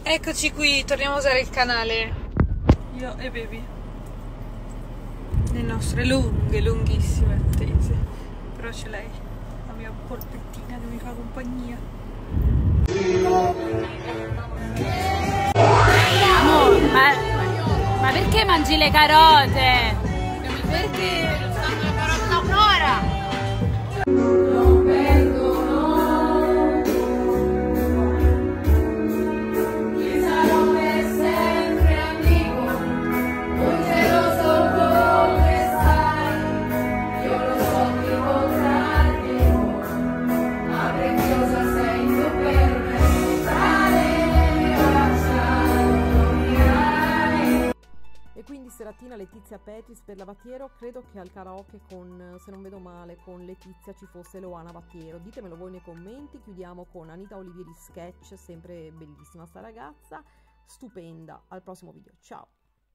Eccoci qui, torniamo a usare il canale, io e Baby, le nostre lunghe, lunghissime attese, però c'è lei, la mia polpettina che mi fa compagnia. Amore, ma perché mangi le carote? Perché? Stanno le carote da un'ora! E quindi seratina Letizia Petris per la Vattiero. Credo che al karaoke con, se non vedo male, con Letizia ci fosse Loana Vattiero. Ditemelo voi nei commenti. Chiudiamo con Anita Olivieri Sketch, sempre bellissima sta ragazza, stupenda. Al prossimo video, ciao!